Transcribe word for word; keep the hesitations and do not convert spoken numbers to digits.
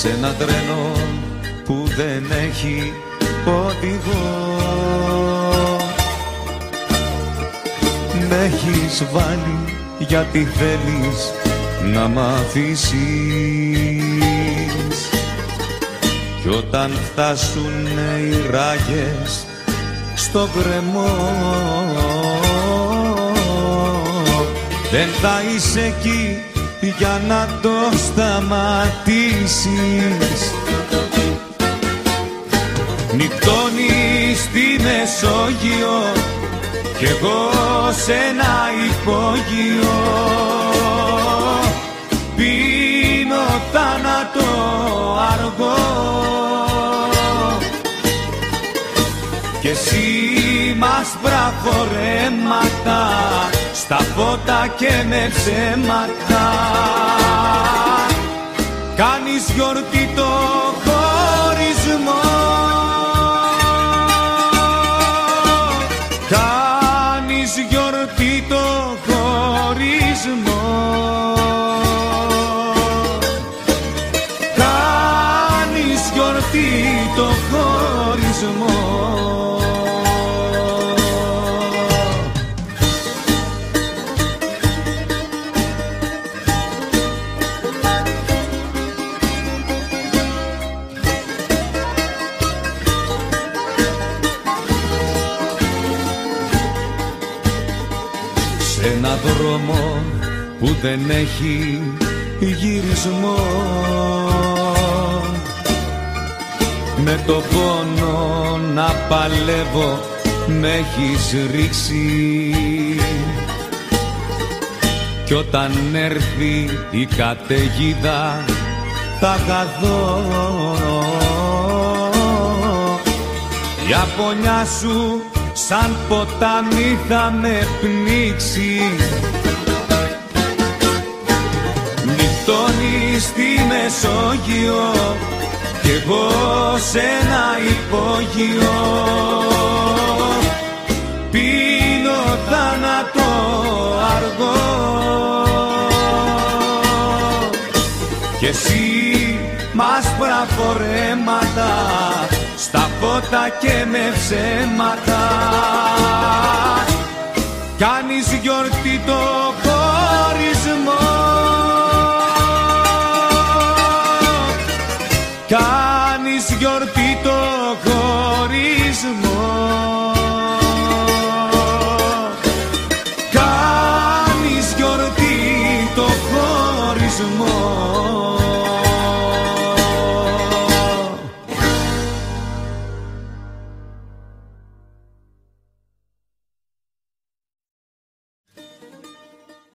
σε ένα τρένο που δεν έχει οδηγό. Μ' έχεις βάλει γιατί θέλεις να μ' αφήσεις, κι όταν φτάσουνε οι ράγες στο κρεμό δεν θα είσαι εκεί για να το σταματήσεις. Νυχτώνει στη Μεσόγειο κι εγώ σε ένα υπόγειο πίνω θάνατο αργό, κι εσύ μ' άσπρα φορέματα στα φώτα και με ψέματα κάνεις γιορτή το χωρισμό. Κάνεις γιορτή το χωρισμό. Κάνεις γιορτή το χωρισμό. Σε ένα δρόμο που δεν έχει γυρισμό, με το πόνο να παλεύω μ' έχεις ρίξει, κι όταν έρθει η καταιγίδα θα χαθώ. Η απονιά σου σαν ποτάμι θα με πνίξει. Νυχτώνει στη Μεσόγειο κι εγώ σε ένα υπόγειο πίνω θάνατο αργό, κι εσύ μ' άσπρα φορέματα στα φώτα και με ψέματα κάνεις γιορτή το χωρισμό. Κάνεις γιορτή το χωρισμό.